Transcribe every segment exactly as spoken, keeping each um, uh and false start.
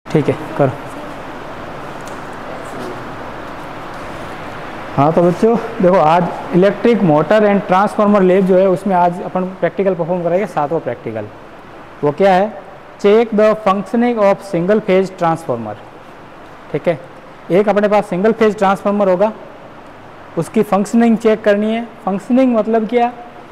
ठीक है करो। हाँ तो बच्चों देखो, आज electric motor and transformer lab जो है उसमें आज अपन प्रैक्टिकल परफॉर्म करेंगे, सातवां प्रैक्टिकल। वो क्या है? Check the functioning of single phase transformer. ठीक है, एक अपने पास सिंगल फेज ट्रांसफार्मर होगा, उसकी फंक्शनिंग चेक करनी है। फंक्शनिंग मतलब क्या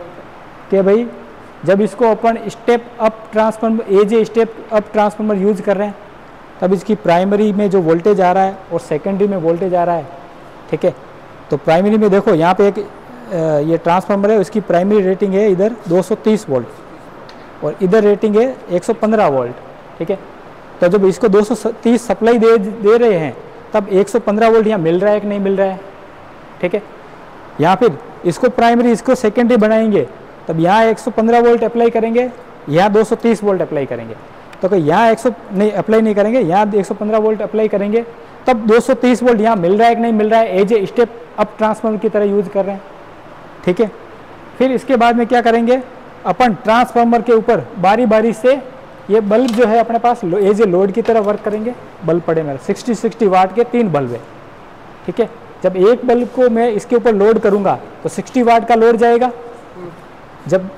कि भाई जब इसको अपन step up transformer as a step up transformer use कर रहे हैं, तब इसकी प्राइमरी में जो वोल्टेज आ रहा है और सेकेंडरी में वोल्टेज आ रहा है। ठीक है, तो प्राइमरी में देखो यहाँ पे एक ये ट्रांसफार्मर है, उसकी प्राइमरी रेटिंग है इधर दो सौ तीस वोल्ट और इधर रेटिंग है एक सौ पंद्रह वोल्ट। ठीक है, तो जब इसको दो सौ तीस सप्लाई दे दे रहे हैं तब एक सौ पंद्रह वोल्ट यहाँ मिल रहा है कि नहीं मिल रहा है। ठीक है, यहाँ फिर इसको प्राइमरी इसको सेकेंडरी बनाएंगे, तब यहाँ एक सौ पंद्रह वोल्ट अप्लाई करेंगे, यहाँ दो सौ तीस वोल्ट अप्लाई करेंगे। तो कि यहाँ एक सौ नहीं अप्लाई नहीं करेंगे, यहाँ एक सौ पंद्रह वोल्ट अप्लाई करेंगे, तब दो सौ तीस वोल्ट यहाँ मिल रहा है कि नहीं मिल रहा है, as a step up transformer की तरह यूज कर रहे हैं। ठीक है, फिर इसके बाद में क्या करेंगे, अपन ट्रांसफार्मर के ऊपर बारी बारी से ये बल्ब जो है अपने पास एज ए लोड की तरह वर्क करेंगे। बल्ब पड़े मेरे सिक्सटी सिक्सटी वाट के तीन बल्ब है। ठीक है, जब एक बल्ब को मैं इसके ऊपर लोड करूंगा तो साठ वाट का लोड जाएगा। जब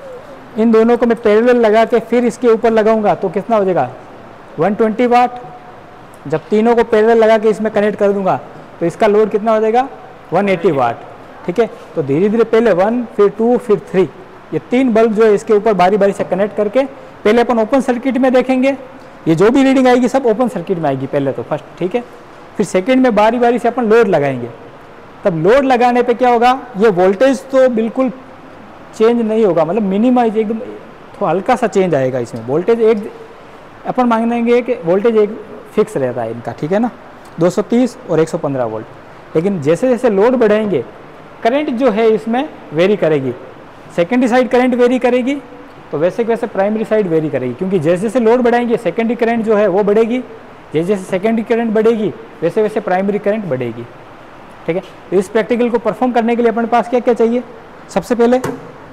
इन दोनों को मैं पैरेलल लगा के फिर इसके ऊपर लगाऊंगा तो कितना हो जाएगा, एक सौ बीस वाट। जब तीनों को पैरेलल लगा के इसमें कनेक्ट कर दूंगा तो इसका लोड कितना हो जाएगा, एक सौ अस्सी वाट। ठीक है, तो धीरे धीरे पहले वन फिर टू फिर थ्री, ये तीन बल्ब जो है इसके ऊपर बारी बारी से कनेक्ट करके पहले अपन ओपन सर्किट में देखेंगे। ये जो भी रीडिंग आएगी सब ओपन सर्किट में आएगी पहले तो फर्स्ट। ठीक है, फिर सेकेंड में बारी बारी से अपन लोड लगाएंगे। तब लोड लगाने पे क्या होगा, ये वोल्टेज तो बिल्कुल चेंज नहीं होगा, मतलब मिनिमाइज एकदम थोड़ा हल्का सा चेंज आएगा इसमें। वोल्टेज एक अपन मांगेंगे कि वोल्टेज एक फिक्स रहता है इनका। ठीक है ना, दो सौ तीस और एक सौ पंद्रह वोल्ट। लेकिन जैसे जैसे लोड बढ़ाएंगे करंट जो है इसमें वेरी करेगी। सेकेंडरी साइड करंट वेरी करेगी तो वैसे वैसे प्राइमरी साइड वेरी करेगी, क्योंकि जैसे जैसे लोड बढ़ाएंगे सेकेंडरी करंट जो है वो बढ़ेगी, जैसे जैसे सेकेंडरी करंट बढ़ेगी वैसे वैसे प्राइमरी करंट बढ़ेगी। ठीक है, तो इस प्रैक्टिकल को परफॉर्म करने के लिए अपने पास क्या क्या चाहिए, सबसे पहले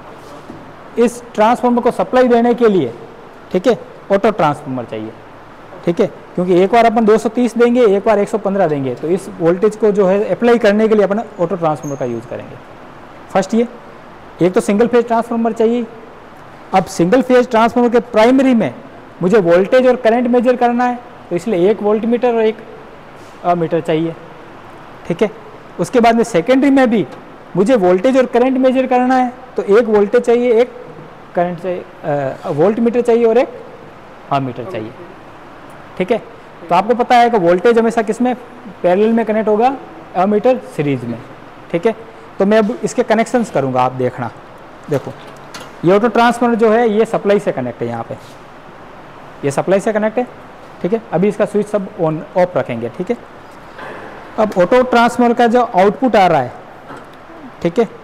इस ट्रांसफार्मर को सप्लाई देने के लिए, ठीक है, ऑटो ट्रांसफार्मर चाहिए। ठीक है, क्योंकि एक बार अपन दो सौ तीस देंगे, एक बार एक सौ पंद्रह देंगे, तो इस वोल्टेज को जो है अप्लाई करने के लिए अपन ऑटो ट्रांसफार्मर का यूज करेंगे। फर्स्ट ये एक तो सिंगल फेज ट्रांसफार्मर चाहिए। अब सिंगल फेज ट्रांसफार्मर के प्राइमरी में मुझे वोल्टेज और करंट मेजर करना है, तो इसलिए एक वोल्ट मीटर और एक मीटर चाहिए। ठीक है, उसके बाद में सेकेंडरी में भी मुझे वोल्टेज और करंट मेजर करना है, तो एक वोल्टेज चाहिए, एक करंट चाहिए, वोल्ट मीटर चाहिए और एक मीटर चाहिए। ठीक है, तो आपको पता है कि वोल्टेज हमेशा किसमें पैरेलल में कनेक्ट होगा, अमीटर सीरीज में। ठीक है, तो मैं अब इसके कनेक्शंस करूंगा, आप देखना। देखो ये ऑटो ट्रांसफार्मर जो है ये सप्लाई से कनेक्ट है, यहाँ पे ये सप्लाई से कनेक्ट है। ठीक है, अभी इसका स्विच सब ऑन ऑफ रखेंगे। ठीक है, अब ऑटो ट्रांसफार्मर का जो आउटपुट आ रहा है, ठीक है,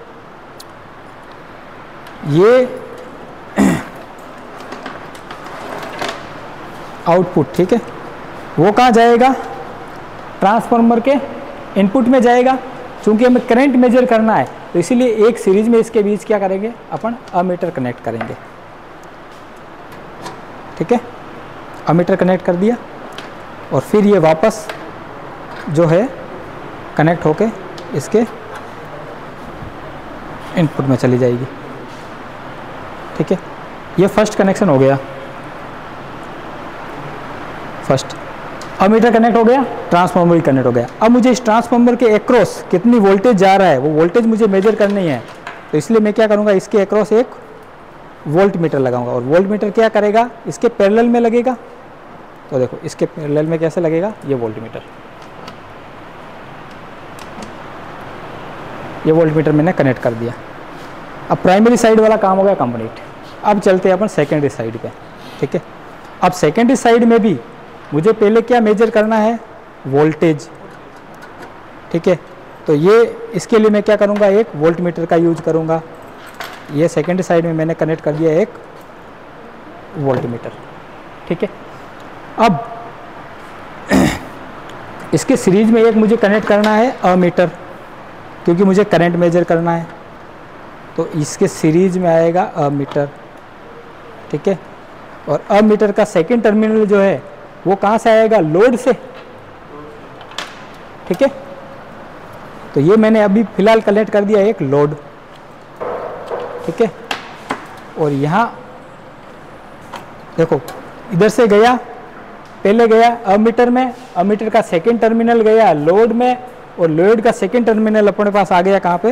ये आउटपुट, ठीक है, वो कहाँ जाएगा, ट्रांसफार्मर के इनपुट में जाएगा। चूंकि हमें करंट मेजर करना है तो इसीलिए एक सीरीज में इसके बीच क्या करेंगे, अपन अमीटर कनेक्ट करेंगे। ठीक है, अमीटर कनेक्ट कर दिया और फिर ये वापस जो है कनेक्ट होके इसके इनपुट में चली जाएगी। ठीक है, ये फर्स्ट कनेक्शन हो गया। फर्स्ट अमीटर कनेक्ट हो गया, ट्रांसफार्मर भी कनेक्ट हो गया। अब मुझे इस ट्रांसफार्मर के एक्रॉस कितनी वोल्टेज जा रहा है वो वोल्टेज मुझे मेजर करनी है, तो इसलिए मैं क्या करूँगा, इसके एक्रॉस एक वोल्ट मीटर लगाऊंगा। और वोल्ट मीटर क्या करेगा, इसके पैरेलल में लगेगा। तो देखो इसके पैरेलल में कैसे लगेगा, ये वोल्ट मीटर, ये वोल्ट मीटर मैंने कनेक्ट कर दिया। अब प्राइमरी साइड वाला काम हो गया कंप्लीट। अब चलते हैं अपन सेकेंडरी साइड पे। ठीक है, अब सेकेंडरी साइड में भी मुझे पहले क्या मेजर करना है, वोल्टेज। ठीक है, तो ये इसके लिए मैं क्या करूँगा, एक वोल्ट मीटर का यूज करूँगा। ये सेकेंडरी साइड में मैंने कनेक्ट कर दिया एक वोल्ट मीटर। ठीक है, अब इसके सीरीज में एक मुझे कनेक्ट करना है अमीटर, क्योंकि मुझे करंट मेजर करना है, तो इसके सीरीज में आएगा अमीटर। ठीक है, और अमीटर का सेकेंड टर्मिनल जो है वो कहाँ से आएगा, लोड से, ठीक है। तो ये मैंने अभी फिलहाल कनेक्ट कर दिया एक लोड, ठीक है। और यहाँ देखो इधर से गया, पहले गया अमीटर में, अमीटर का सेकंड टर्मिनल गया लोड में, और लोड का सेकंड टर्मिनल अपने पास आ गया कहाँ पे,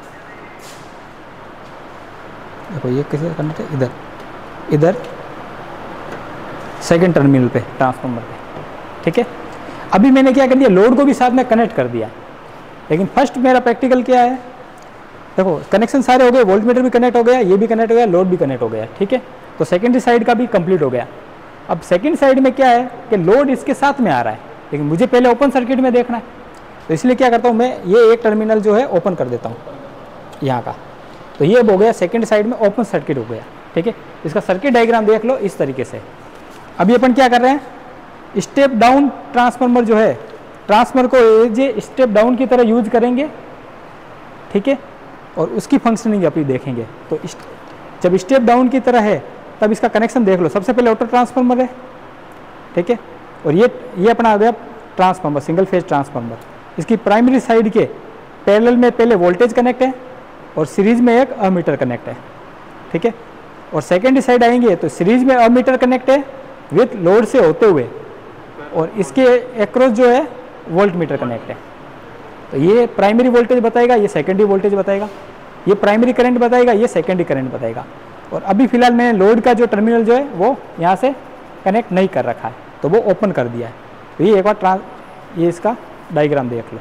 देखो ये कैसे कनेक्ट है, इधर इधर सेकंड टर्मिनल पे ट्रांसफार्मर पे, ठीक है। अभी मैंने क्या कर दिया, लोड को भी साथ में कनेक्ट कर दिया। लेकिन फर्स्ट मेरा प्रैक्टिकल क्या है, देखो कनेक्शन सारे हो गए, वोल्टमीटर भी कनेक्ट हो गया, ये भी कनेक्ट हो गया, लोड भी कनेक्ट हो गया, ठीक है। तो सेकेंडरी साइड का भी कंप्लीट हो गया। अब सेकेंड साइड में क्या है कि लोड इसके साथ में आ रहा है, लेकिन मुझे पहले ओपन सर्किट में देखना है, तो इसलिए क्या करता हूँ मैं, ये एक टर्मिनल जो है ओपन कर देता हूँ यहाँ का। तो ये हो गया सेकेंड साइड में ओपन सर्किट हो गया, ठीक है। इसका सर्किट डायग्राम देख लो इस तरीके से। अभी अपन क्या कर रहे हैं, स्टेप डाउन ट्रांसफार्मर जो है, ट्रांसफार्मर को ये स्टेप डाउन की तरह यूज करेंगे, ठीक है। और उसकी फंक्शनिंग अभी देखेंगे। तो जब स्टेप डाउन की तरह है तब इसका कनेक्शन देख लो। सबसे पहले ऑटो ट्रांसफार्मर है, ठीक है। और ये ये अपना आ गया ट्रांसफार्मर, सिंगल फेज ट्रांसफार्मर। इसकी प्राइमरी साइड के पैरेलल में पहले वोल्टेज कनेक्ट है और सीरीज में एक अमीटर कनेक्ट है, ठीक है। और सेकेंडरी साइड आएंगे तो सीरीज में अमीटर कनेक्ट है विथ लोड से होते हुए, और इसके एक्रॉस जो है वोल्ट मीटर कनेक्ट है। तो ये प्राइमरी वोल्टेज बताएगा, ये सेकेंडरी वोल्टेज बताएगा, ये प्राइमरी करंट बताएगा, ये सेकेंडरी करंट बताएगा। और अभी फिलहाल मैंने लोड का जो टर्मिनल जो है वो यहाँ से कनेक्ट नहीं कर रखा है, तो वो ओपन कर दिया है। तो ये एक बार ट्रांस ये इसका डायग्राम देख लो,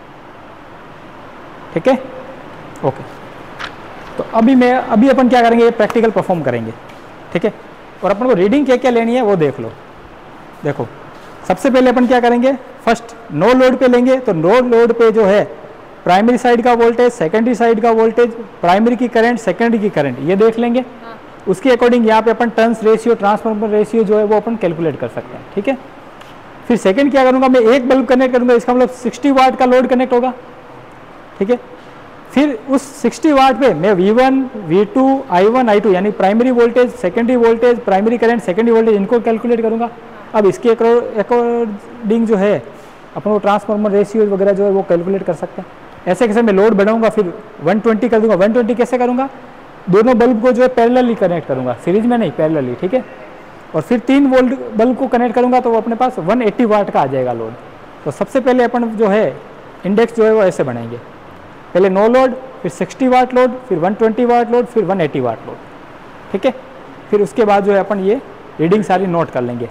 ठीक है, ओके। तो अभी मैं अभी अपन क्या करेंगे, ये प्रैक्टिकल परफॉर्म करेंगे, ठीक है। और अपन को रीडिंग क्या क्या लेनी है वो देख लो। देखो सबसे पहले अपन क्या करेंगे, फर्स्ट नो लोड पे लेंगे। तो नो लोड पे जो है प्राइमरी साइड का वोल्टेज, सेकेंडरी साइड का वोल्टेज, प्राइमरी की करंट, सेकेंडरी की करंट, ये देख लेंगे। हाँ। उसके अकॉर्डिंग यहाँ पे अपन टर्न्स रेशियो, ट्रांसफार्मर रेशियो जो है वो अपन कैलकुलेट कर सकते हैं, ठीक है। फिर सेकंड क्या करूँगा, मैं एक बल्ब कनेक्ट करूँगा, इसका मतलब सिक्सटी वाट का लोड कनेक्ट होगा, ठीक है। फिर उस सिक्सटी वाट पे मैं V one, V two, I one, I two यानी primary voltage, secondary voltage, primary current, secondary voltage, इनको कैलकुलेट करूँगा। अब इसके अकॉर्डिंग जो है अपन को ट्रांसफार्मर रेशियो वगैरह जो है वो कैलकुलेट कर सकते हैं। ऐसे कैसे मैं लोड बढ़ाऊंगा, फिर वन ट्वेंटी कर दूंगा। वन ट्वेंटी कैसे करूंगा, दोनों बल्ब को जो है पैरेलली कनेक्ट करूंगा, सीरीज में नहीं, पैरेलली, ठीक है। और फिर तीन वोल्ट बल्ब को कनेक्ट करूंगा तो वो अपने पास वन एट्टी वाट का आ जाएगा लोड। तो सबसे पहले अपन जो है इंडेक्स जो है वो ऐसे बनाएंगे, पहले नो लोड, फिर सिक्सटी वाट लोड, फिर वन ट्वेंटी वाट लोड, फिर वन एट्टी वाट लोड, ठीक है। फिर उसके बाद जो है अपन ये रीडिंग सारी नोट कर लेंगे,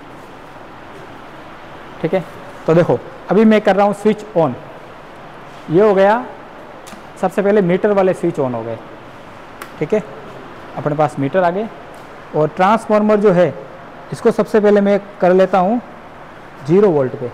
ठीक है। तो देखो अभी मैं कर रहा हूँ स्विच ऑन, ये हो गया, सबसे पहले मीटर वाले स्विच ऑन हो गए, ठीक है। अपने पास मीटर आ गए। और ट्रांसफार्मर जो है इसको सबसे पहले मैं कर लेता हूँ जीरो वोल्ट पे।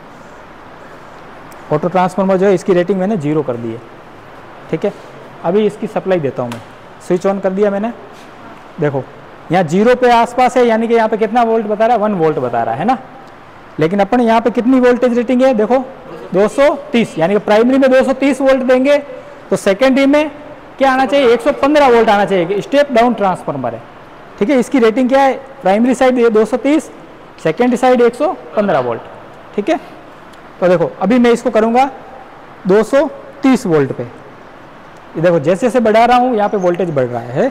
ऑटो ट्रांसफार्मर जो है इसकी रेटिंग मैंने जीरो कर दी है, ठीक है। अभी इसकी सप्लाई देता हूँ मैं, स्विच ऑन कर दिया मैंने। देखो यहाँ जीरो पे आसपास है, यानी कि यहाँ पे कितना वोल्ट बता रहा है, वन वोल्ट बता रहा है ना। लेकिन अपन यहाँ पे कितनी वोल्टेज रेटिंग है, देखो दो सौ तीस, यानी कि प्राइमरी में दो सौ तीस वोल्ट देंगे तो सेकेंडरी में क्या आना चाहिए, एक सौ पंद्रह वोल्ट आना चाहिए। स्टेप डाउन ट्रांसफार्मर है, ठीक है। इसकी रेटिंग क्या है, प्राइमरी साइड दो सौ तीस, सेकेंडरी साइड एक सौ पंद्रह वोल्ट, ठीक है। तो देखो अभी मैं इसको करूँगा दो सौ तीस वोल्ट पे। ये देखो जैसे जैसे बढ़ा रहा हूँ यहाँ पे वोल्टेज बढ़ रहा है।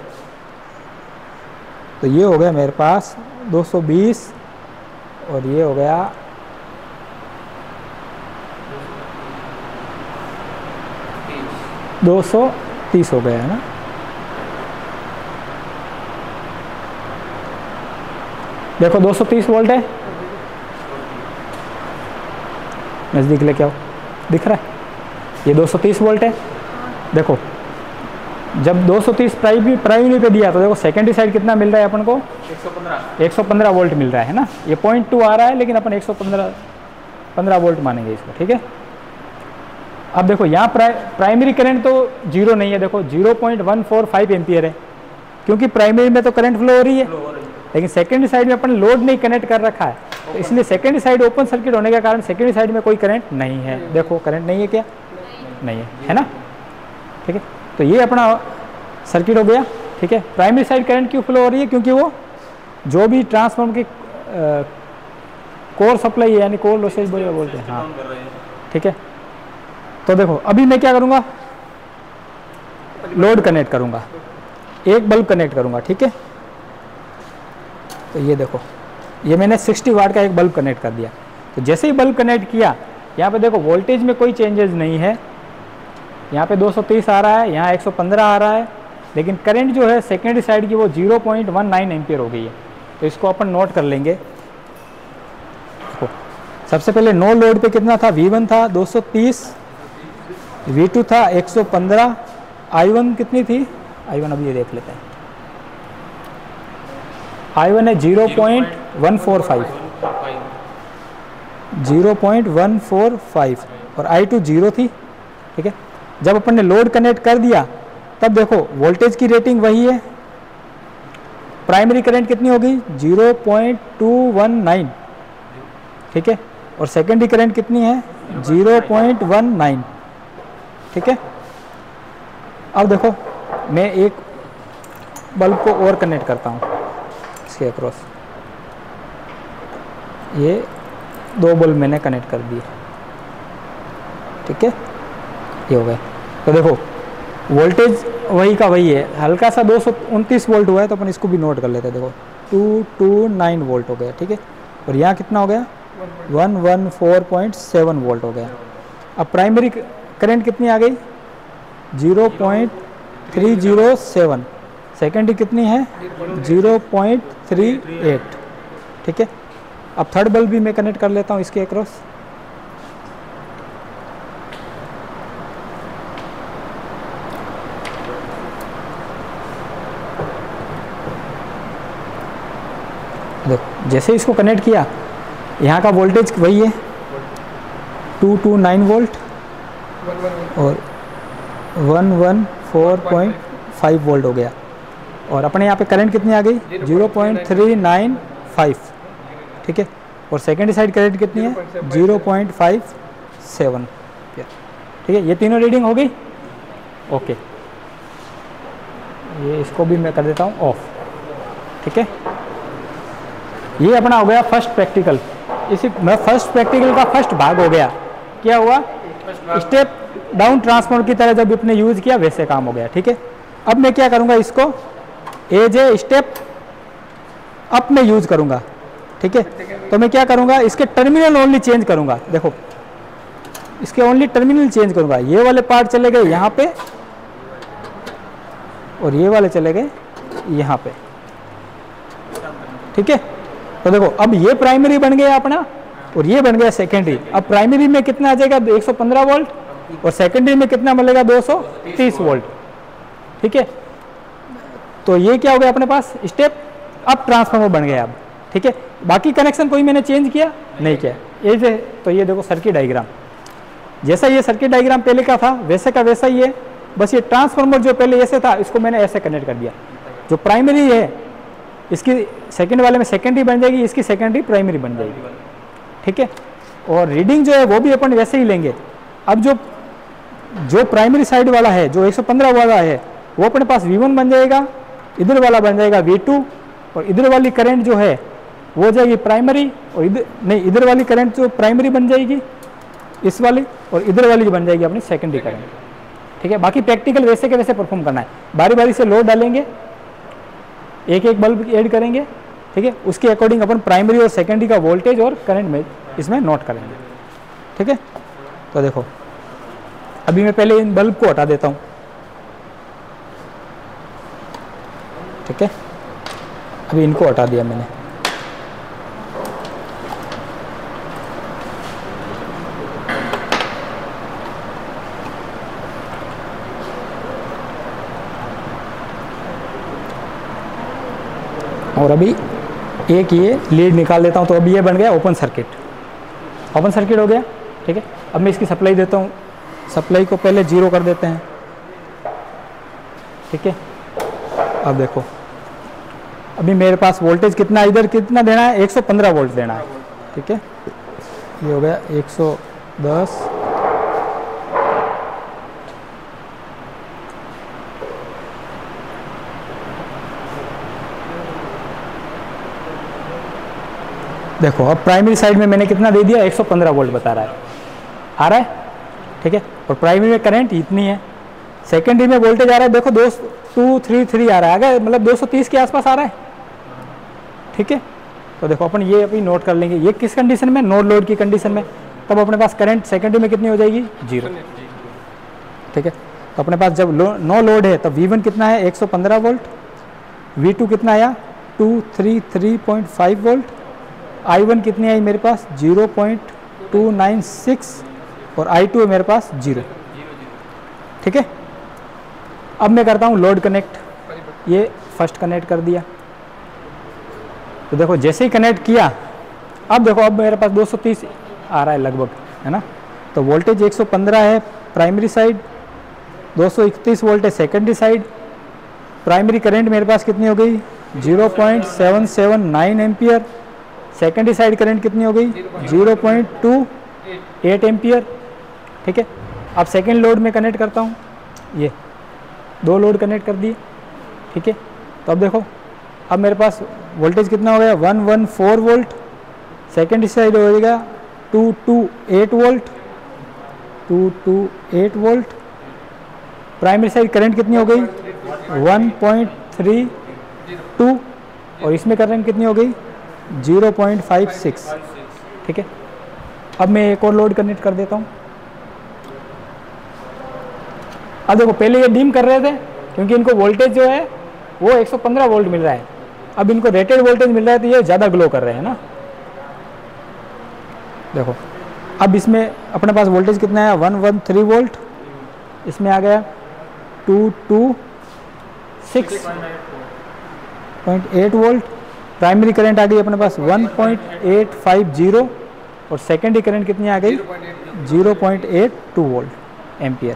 तो ये हो गया मेरे पास दो सौ बीस और ये हो गया दो सौ तीस हो गया है ना। देखो दो सौ तीस वोल्ट है, नज़दीक लेके आओ, दिख रहा है, ये दो सौ तीस वोल्ट है। देखो जब दो सौ तीस प्राइमरी प्राइमरी पे दिया तो देखो सेकेंडरी साइड कितना मिल रहा है अपन को, एक सौ पंद्रह वोल्ट मिल रहा है ना। ये पॉइंट टू आ रहा है लेकिन अपन एक सौ पंद्रह पंद्रह वोल्ट मानेंगे इसको, ठीक है। अब देखो यहाँ प्राइ, प्राइमरी करंट तो जीरो नहीं है, देखो zero point one four five ampere है, क्योंकि प्राइमरी में तो करंट फ्लो हो रही है, लेकिन सेकेंडरी साइड में अपन लोड नहीं कनेक्ट कर रखा है, तो इसलिए सेकेंडरी साइड ओपन सर्किट होने के कारण सेकेंडरी साइड में कोई करंट नहीं है। देखो करंट नहीं है, क्या नहीं है, है ना, ठीक है। तो ये अपना सर्किट हो गया, ठीक है। प्राइमरी साइड करंट क्यों फ्लो हो रही है, क्योंकि वो जो भी ट्रांसफार्मर की कोर सप्लाई यानी कोर लॉसेज बोलते हैं, हाँ ठीक है। तो देखो अभी मैं क्या करूँगा, लोड कनेक्ट करूँगा, एक बल्ब कनेक्ट करूँगा, ठीक है। तो ये देखो ये मैंने साठ वाट का एक बल्ब कनेक्ट कर दिया। तो जैसे ही बल्ब कनेक्ट किया, यहाँ पे देखो वोल्टेज में कोई चेंजेस नहीं है, यहाँ पे दो सौ तीस आ रहा है, यहाँ एक सौ पंद्रह आ रहा है, लेकिन करंट जो है सेकेंडरी साइड की वो zero point one nine ampere हो गई है। तो इसको अपन नोट कर लेंगे। देखो सबसे पहले नो लोड पे कितना था, वी वन था दो सौ तीस, वी टू था एक सौ पंद्रह, आई वन कितनी थी, आई वन अभी ये देख लेते हैं, आई वन है zero point one four five, zero point one four five, और आई टू जीरो थी, ठीक है। जब अपन ने लोड कनेक्ट कर दिया तब देखो वोल्टेज की रेटिंग वही है, प्राइमरी करंट कितनी होगी zero point two one nine, ठीक है, और सेकेंडरी करंट कितनी है ज़ीरो पॉइंट वन नाइन, ठीक है। अब देखो मैं एक बल्ब को और कनेक्ट करता हूँ इसके अक्रॉस, ये दो बल्ब मैंने कनेक्ट कर दिए, ठीक है, ये हो गए। तो देखो वोल्टेज वही का वही है, हल्का सा दो सौ उनतीस वोल्ट हुआ है, तो अपन इसको भी नोट कर लेते हैं। देखो टू टू नाइन वोल्ट हो गया, ठीक है, और यहाँ कितना हो गया one one four point seven volt हो गया। अब प्राइमरी करंट कितनी आ गई zero point three zero seven, secondary कितनी है ज़ीरो पॉइंट थ्री एट, ठीक है। अब थर्ड बल्ब भी मैं कनेक्ट कर लेता हूँ इसके अक्रॉस, देखो जैसे इसको कनेक्ट किया, यहाँ का वोल्टेज वही है टू टू नाइन वोल्ट और one one four point five volt हो गया, और अपने यहाँ पे करंट कितनी आ गई zero point three nine five, ठीक है, और सेकेंडरी साइड करंट कितनी है ज़ीरो पॉइंट फाइव सेवन, ठीक है। ये तीनों रीडिंग हो गई, ओके। ये इसको भी मैं कर देता हूँ ऑफ, ठीक है। ये अपना हो गया फर्स्ट प्रैक्टिकल, इसी मैं फर्स्ट प्रैक्टिकल का फर्स्ट भाग हो गया। क्या हुआ, स्टेप डाउन ट्रांसफार्मर की तरह जब अपने यूज किया वैसे काम हो गया, ठीक है। अब मैं क्या करूंगा, इसको एज ए स्टेप अप में यूज करूंगा, ठीक है। तो मैं क्या करूंगा, इसके टर्मिनल ओनली चेंज करूंगा, देखो इसके ओनली टर्मिनल चेंज करूंगा। ये वाले पार्ट चले गए यहाँ पे और ये वाले चले गए यहाँ पे, ठीक है। तो देखो अब ये प्राइमरी बन गया अपना और ये बन गया सेकेंडरी। अब प्राइमरी में कितना आ जाएगा एक सौ पंद्रह वोल्ट और सेकेंडरी में कितना मिलेगा दो सौ तीस वोल्ट, ठीक है। तो ये क्या हो गया अपने पास, स्टेप अप ट्रांसफार्मर बन गया अब, ठीक है। बाकी कनेक्शन कोई मैंने चेंज किया नहीं किया, ये जो तो ये देखो सर्किट डायग्राम, जैसा ये सर्किट डायग्राम पहले का था वैसे का वैसा ही है, बस ये ट्रांसफार्मर जो पहले ऐसे था इसको मैंने ऐसे कनेक्ट कर दिया। जो प्राइमरी है इसकी सेकंड वाले में सेकेंडरी बन जाएगी, इसकी सेकेंडरी प्राइमरी बन जाएगी, ठीक है। और रीडिंग जो है वो भी अपन वैसे ही लेंगे। अब जो जो प्राइमरी साइड वाला है जो एक सौ पंद्रह वाला है वो अपने पास वी वन बन जाएगा, इधर वाला बन जाएगा वी टू, और इधर वाली करंट जो है वो हो जाएगी प्राइमरी, और इधर नहीं इधर वाली करंट जो प्राइमरी बन जाएगी इस वाली, और इधर वाली जो बन जाएगी अपनी सेकेंडरी करंट, ठीक है। बाकी प्रैक्टिकल वैसे के वैसे परफॉर्म करना है, बारी बारी से लोड डालेंगे, एक एक बल्ब ऐड करेंगे, ठीक है। उसके अकॉर्डिंग अपन प्राइमरी और सेकेंडरी का वोल्टेज और करंट में इसमें नोट करेंगे, ठीक है। तो देखो अभी मैं पहले इन बल्ब को हटा देता हूँ, ठीक है। अभी इनको हटा दिया मैंने, और अभी एक ये लीड निकाल देता हूँ। तो अभी ये बन गया ओपन सर्किट, ओपन सर्किट हो गया, ठीक है। अब मैं इसकी सप्लाई देता हूँ, सप्लाई को पहले जीरो कर देते हैं, ठीक है। अब देखो अभी मेरे पास वोल्टेज कितना, इधर कितना देना है एक सौ पंद्रह वोल्ट देना है, ठीक है। ये हो गया एक सौ दस, देखो अब प्राइमरी साइड में मैंने कितना दे दिया, एक सौ पंद्रह वोल्ट बता रहा है, आ रहा है, ठीक है। और प्राइमरी में करंट इतनी है, सेकेंडरी में वोल्टेज आ रहा है, देखो दो टू थ्री थ्री आ रहा है, आगे मतलब दो सौ तीस के आसपास आ रहा है, ठीक है। तो देखो अपन ये अभी नोट कर लेंगे, ये किस कंडीशन में, नो लोड की कंडीशन में, तब अपने पास करंट सेकेंडरी में कितनी हो जाएगी, जीरो, ठीक है। तो अपने पास जब लो, नो लोड है तब वी वन कितना है, एक सौ पंद्रह वोल्ट, वी टू कितना आया, two three three point five volt, I one कितनी आई मेरे पास, zero point two nine six, और आई टू है मेरे पास जीरो, ठीक है। अब मैं करता हूँ लोड कनेक्ट, ये फर्स्ट कनेक्ट कर दिया, तो देखो जैसे ही कनेक्ट किया, अब देखो अब मेरे पास दो सौ तीस आ रहा है लगभग, है ना। तो वोल्टेज एक सौ पंद्रह है प्राइमरी साइड, दो सौ इकतीस वोल्ट है सेकेंडरी साइड, प्राइमरी करंट मेरे पास कितनी हो गई, zero point seven seven nine ampere, secondary side current कितनी हो गई, zero point two eight ampere, ठीक है। अब सेकेंड लोड में कनेक्ट करता हूँ, ये दो लोड कनेक्ट कर दिए, ठीक है। तो अब देखो अब मेरे पास वोल्टेज कितना हो गया, one one four volt, secondary side हो जाएगा two two eight volt, two two eight volt, primary side current कितनी हो गई, वन पॉइंट थ्री टू, और इसमें करंट कितनी हो गई, ज़ीरो पॉइंट फाइव सिक्स, ठीक है। अब मैं एक और लोड कनेक्ट कर देता हूँ। अब देखो पहले ये डिम कर रहे थे क्योंकि इनको वोल्टेज जो है वो एक सौ पंद्रह वोल्ट मिल रहा है, अब इनको रेटेड वोल्टेज मिल रहा है तो ये ज़्यादा ग्लो कर रहे हैं ना। देखो अब इसमें अपने पास वोल्टेज कितना है, वन वन थ्री वोल्ट, इसमें आ गया two two six point eight volt, primary current आ गई अपने पास one point eight five zero, और सेकेंडरी करंट कितनी आ गई, zero point eight two volt ampere,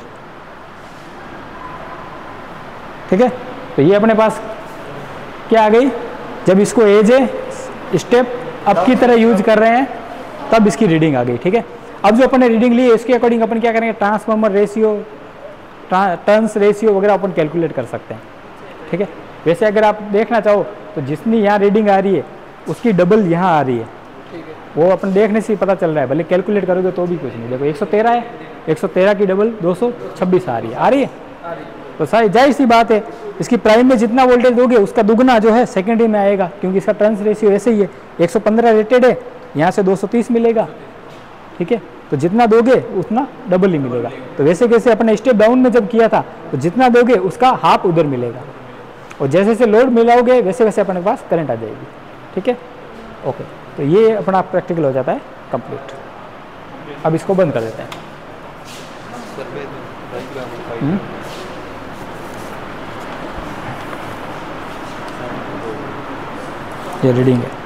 ठीक है। तो ये अपने पास क्या आ गई, जब इसको एज ए स्टेप अप की तरह यूज कर रहे हैं तब इसकी रीडिंग आ गई, ठीक है। अब जो अपन ने रीडिंग ली है इसके अकॉर्डिंग अपन क्या करेंगे, ट्रांसफार्मर रेशियो, टर्न्स रेशियो वगैरह अपन कैलकुलेट कर सकते हैं, ठीक है। वैसे अगर आप देखना चाहो तो जितनी यहाँ रीडिंग आ रही है उसकी डबल यहाँ आ रही है, वो अपन देखने से ही पता चल रहा है, भले कैलकुलेट करोगे तो भी कुछ नहीं। देखो एक सौ तेरह है, एक सौ तेरह की डबल दो सौ छब्बीस आ रही है, आ रही है, तो सारी जाहिर सी बात है इसकी प्राइम में जितना वोल्टेज दोगे उसका दुगना जो है सेकेंडरी में आएगा, क्योंकि इसका टर्न्स रेशियो ऐसे ही है, एक सौ पंद्रह रेटेड है, यहाँ से दो सौ तीस मिलेगा, ठीक है। तो जितना दोगे उतना डबल ही मिलेगा। तो वैसे कैसे अपने स्टेप डाउन में जब किया था तो जितना दोगे उसका हाफ उधर मिलेगा, और जैसे जैसे लोड मिलाओगे वैसे वैसे अपने पास करंट आ जाएगी, ठीक है। ओके, तो ये अपना प्रैक्टिकल हो जाता है कंप्लीट। अब इसको बंद कर देते हैं। हुँ? ये रीडिंग है।